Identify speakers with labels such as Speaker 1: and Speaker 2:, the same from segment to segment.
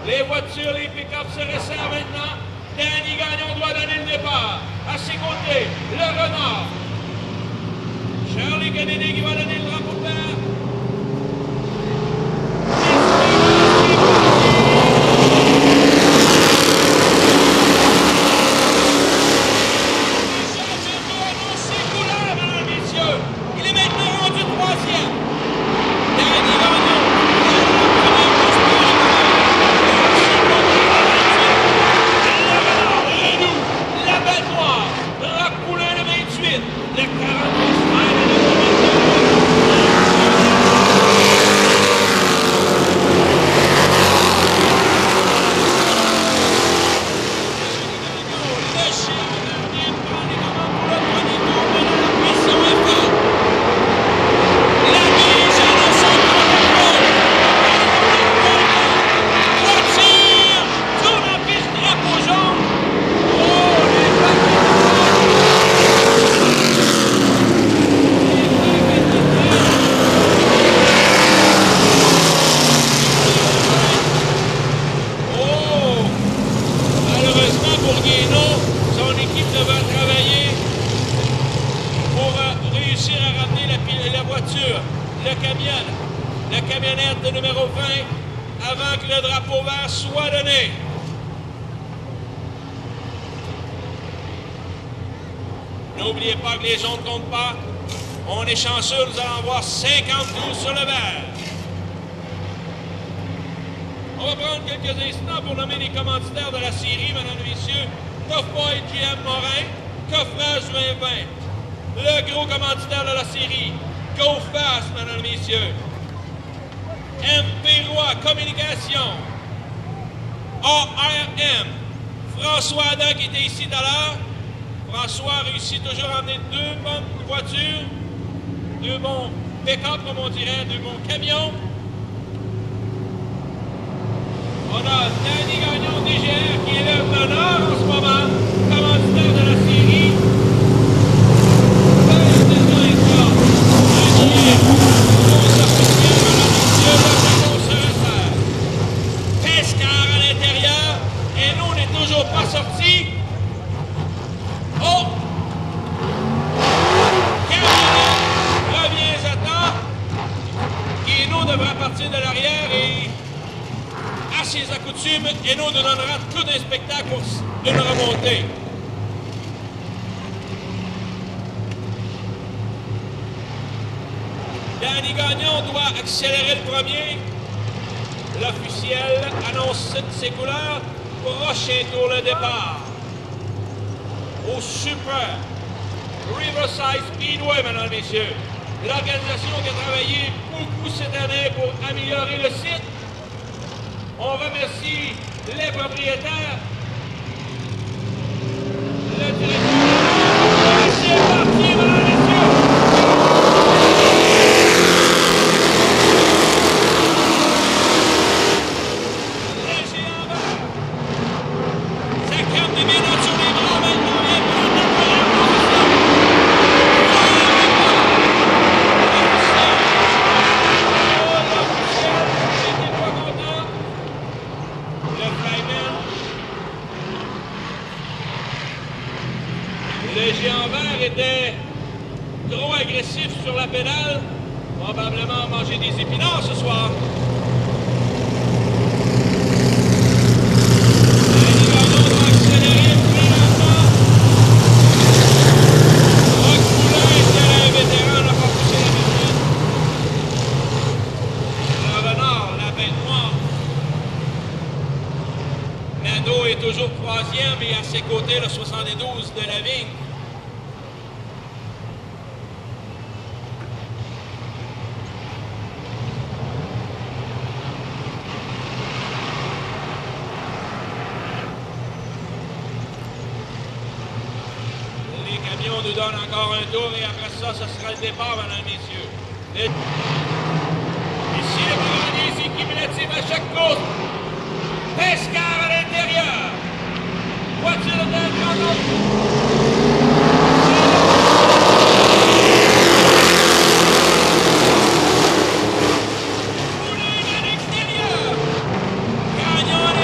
Speaker 1: Les voitures, les pick-up se resserrent maintenant. Danny Gagnon doit donner le départ. À ses côtés, le Renard. Charlie Kennedy qui va donner le drapeau vert. Il est maintenant rendu troisième. Danny Gagnon. La bête noire. Rock Poulain le 28. Le 42 Smile le 20 avant que le drapeau vert soit donné. N'oubliez pas que les jaunes ne comptent pas. On est chanceux, nous allons avoir 52 sur le vert. On va prendre quelques instants pour nommer les commanditaires de la série, mesdames et messieurs. Tough-Boy GM Morin, Coffrage 2020. Le gros commanditaire de la série, Go Fast, mesdames et messieurs. MP Roy, Communication. ARM, François Adam qui était ici tout à l'heure. François a réussi toujours à emmener deux bonnes voitures, deux bons pick-up, comme on dirait, deux bons camions. On a Danny Gagnon DGR qui est le meneur en ce moment, commanditaire de la série. Pescar à l'intérieur, et nous, on n'est toujours pas sortis. Oh! Camionnette revient à temps. Guénaud devra partir de l'arrière et à ses accoutumes, Guénaud nous donnera tout un spectacle pour une remontée. Danny Gagnon doit accélérer le premier. L'officiel annonce ses couleurs. Prochain tour le départ. Au Super Riverside Speedway, mesdames et messieurs. L'organisation qui a travaillé beaucoup cette année pour améliorer le site. On remercie les propriétaires. Le directeur. C'est parti, mesdames et messieurs. Le géant vert était trop agressif sur la pédale, probablement manger des épinards ce soir. Danny Gagnon doit accélérer plus lentement. Rock Poulain était un vétéran, n'a pas poussé la machine. Le renard, la bête noire. Nadeau est toujours troisième et à ses côtés le 72 de la vigne. On nous donne encore un tour et après ça, ce sera le départ, mesdames et messieurs. Ici, le premier, c'est cumulatif à chaque course. Pescar à l'intérieur. Voiture de Gagnon. Poulain à l'extérieur. Gagnon à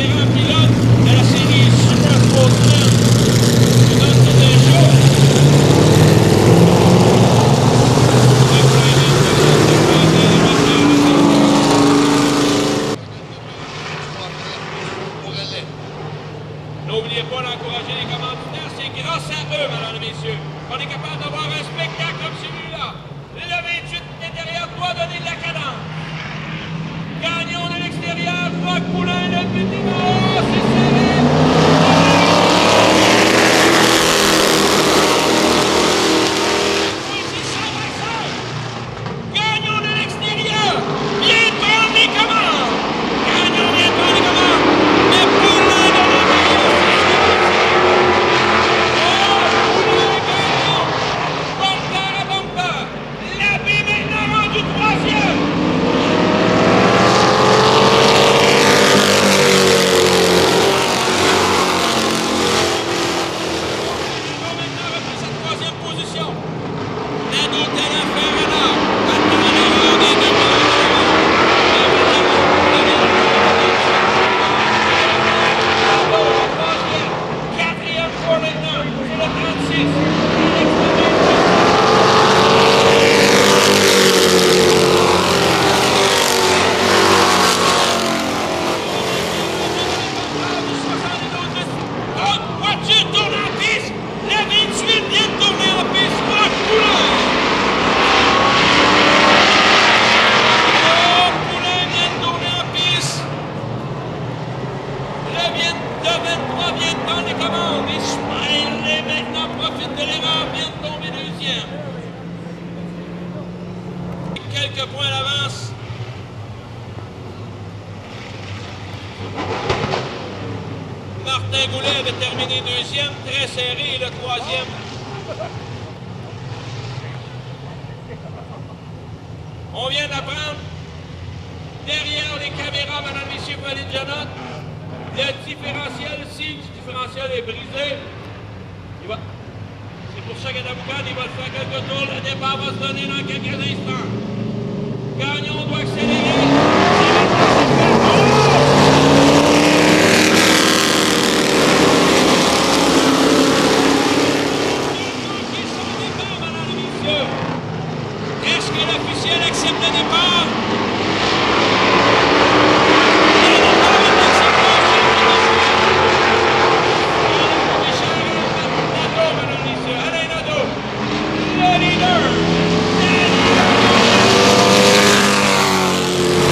Speaker 1: grand pilote de la série Super Sportsman. Je donne tout un show. N'oubliez pas d'encourager les commanditaires, c'est grâce à eux, mesdames et messieurs, qu'on est capable d'avoir un spectacle comme celui-là. Le 28 intérieur doit donner de la cadence. Gagnon de l'extérieur, Roch Poulain, le petit mot, c'est serré. Gagnon de l'extérieur, bien prendre les commandes. Gagnon vient prendre les commandes, mais Poulain de l'intérieur, bumper à bumper. L'abbé maintenant rendu troisième. Maintenant repris sa troisième position. Nadeau Talent Ferrana. Maintenant l'erreur des deux quatrième fois maintenant. C'est le 36. Voiture tourne en piste, la 28 vient de tourner en piste, Roch Poulain! Roch Poulain vient de tourner en piste. Le 23 vient de prendre les commandes et Smiley maintenant profite de l'erreur, vient de tomber deuxième. Quelques points d'avance. Martin Goulet avait terminé deuxième, très serré, et le troisième. On vient d'apprendre, derrière les caméras, madame, messieurs, prenez déjà note, le différentiel, si le différentiel est brisé, c'est pour ça qu'Adaboucan, il va le faire quelques tours, le départ va se donner dans quelques instants. Gagnon doit accélérer. Est-ce que l'officiel accepte le départ? Alain Nadeau, le leader.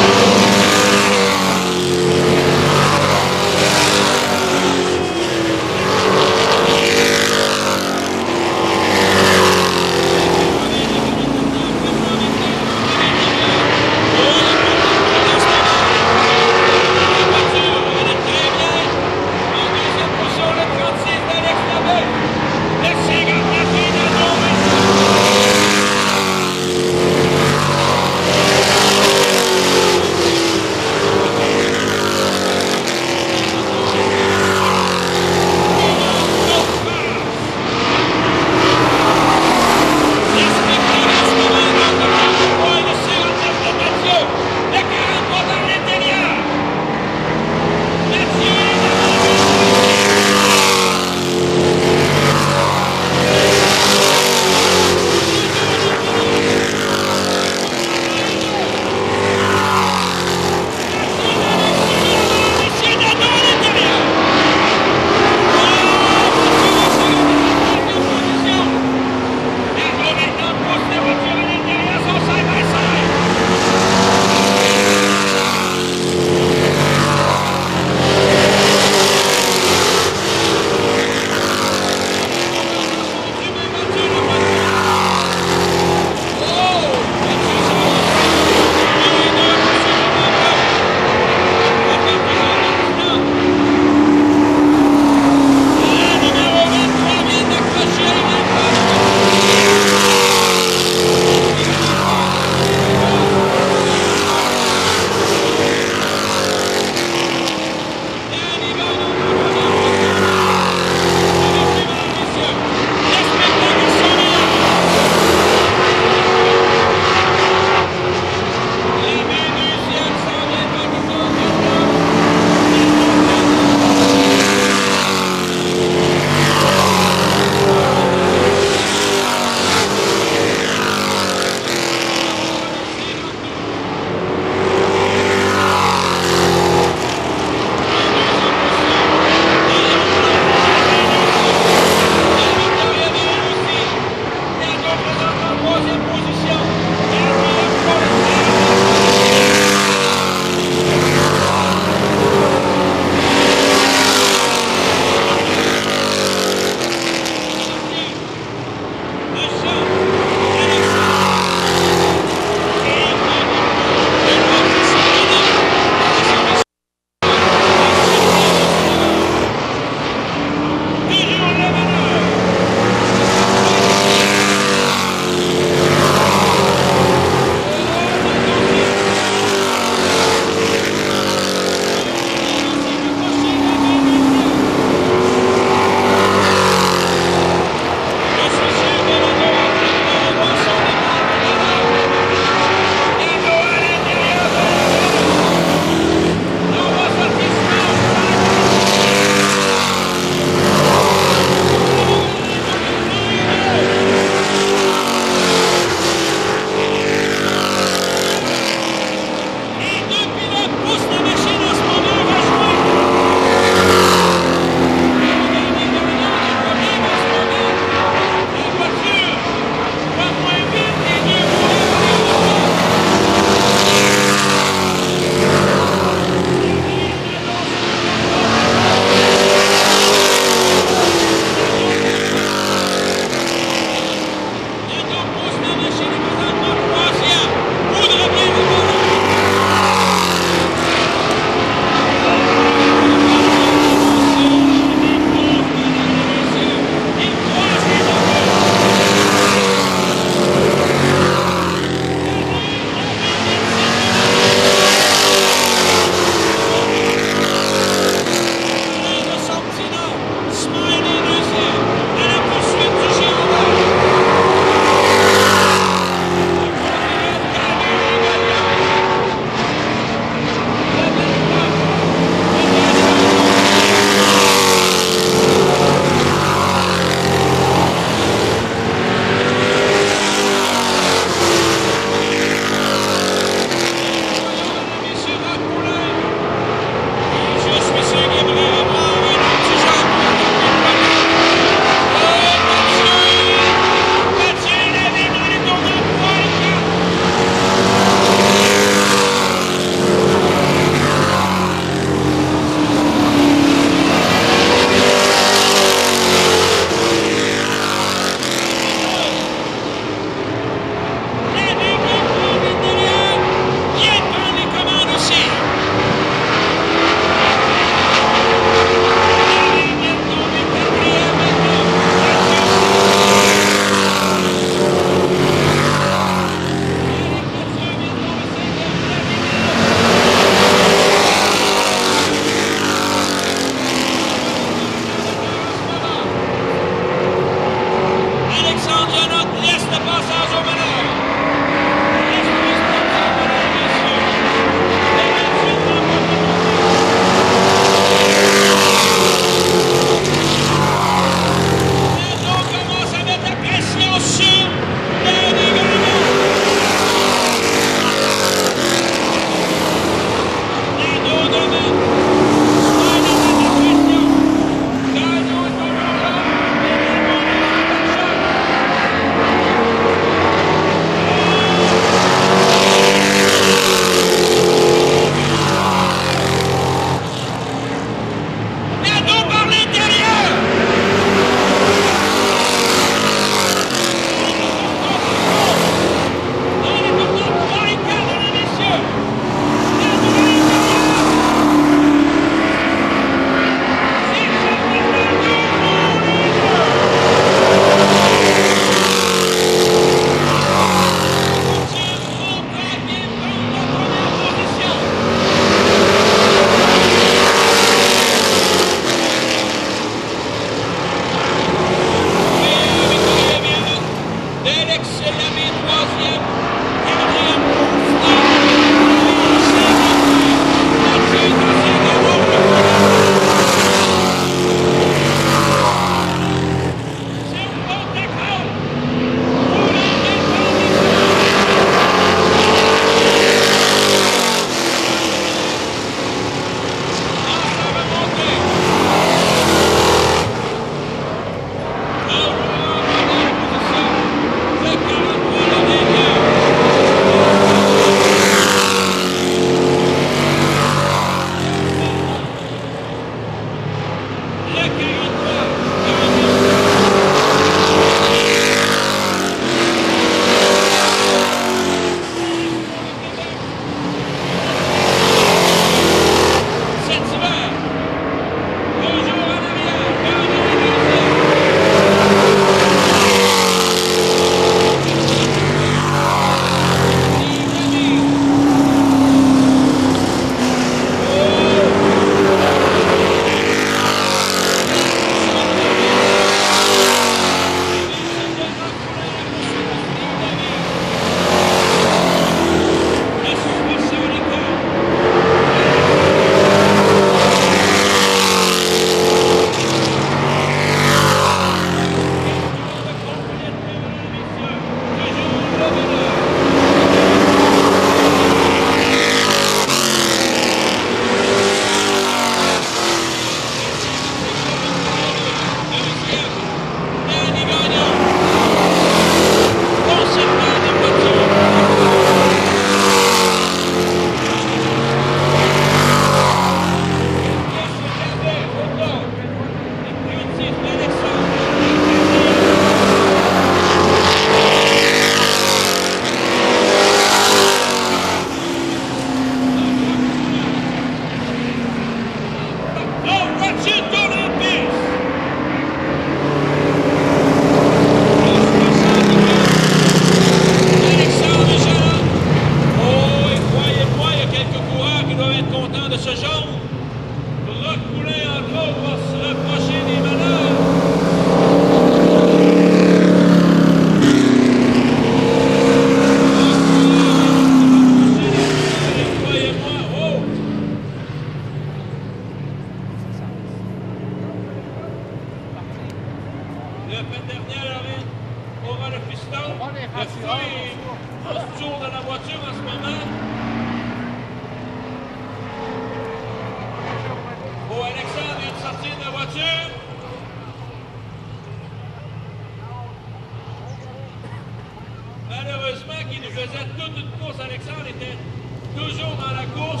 Speaker 1: faisait toute une course. Alexandre était toujours dans la course.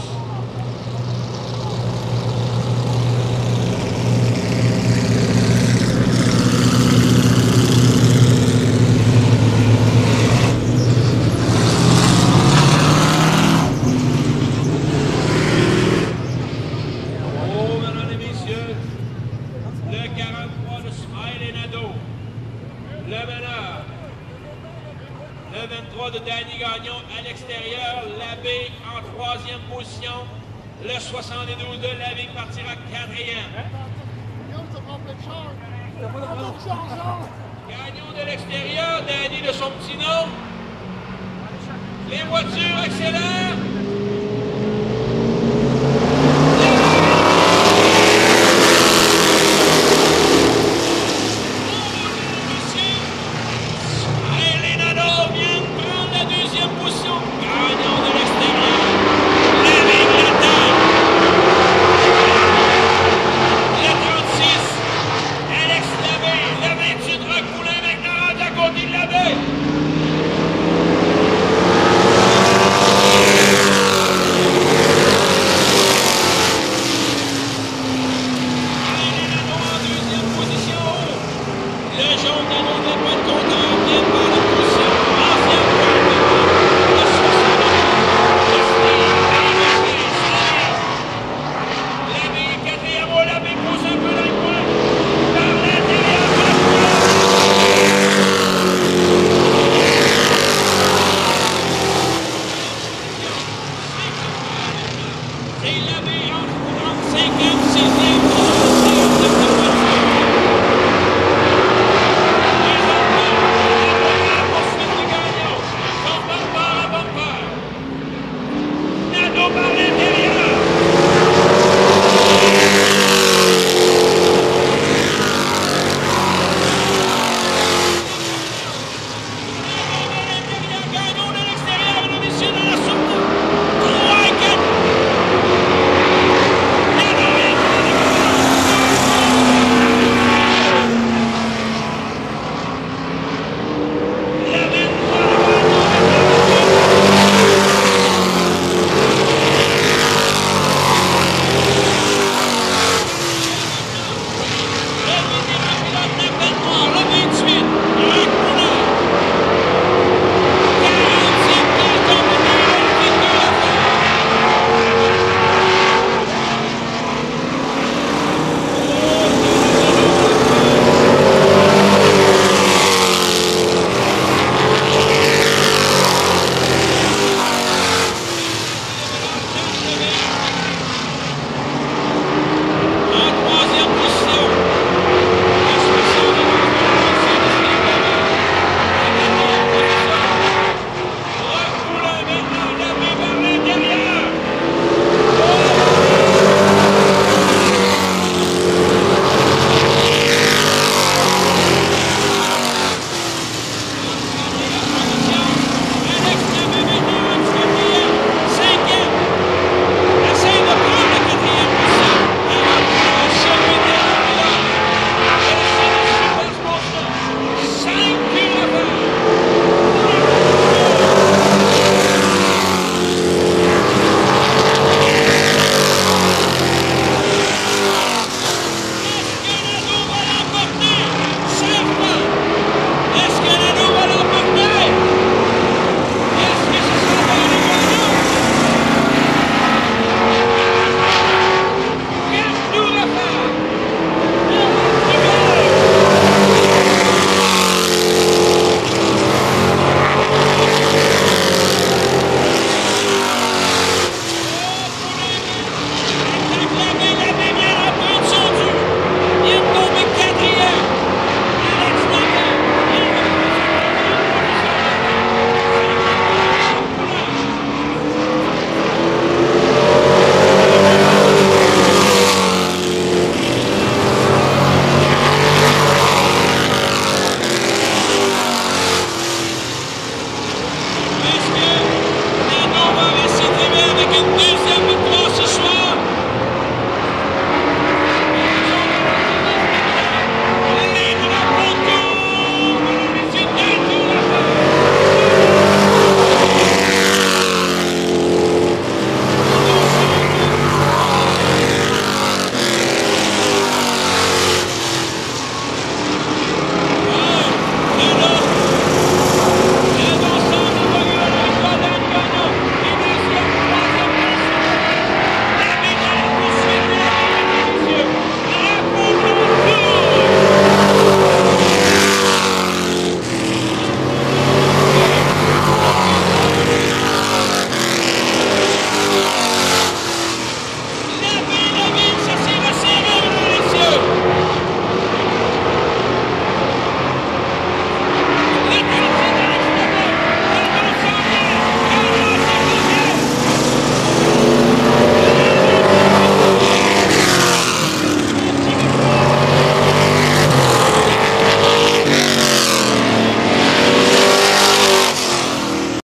Speaker 1: Le 23 de Danny Gagnon à l'extérieur, Labbé en troisième position. Le 72 de Labbé partira quatrième. Gagnon de l'extérieur, Danny de son petit nom. Les voitures accélèrent.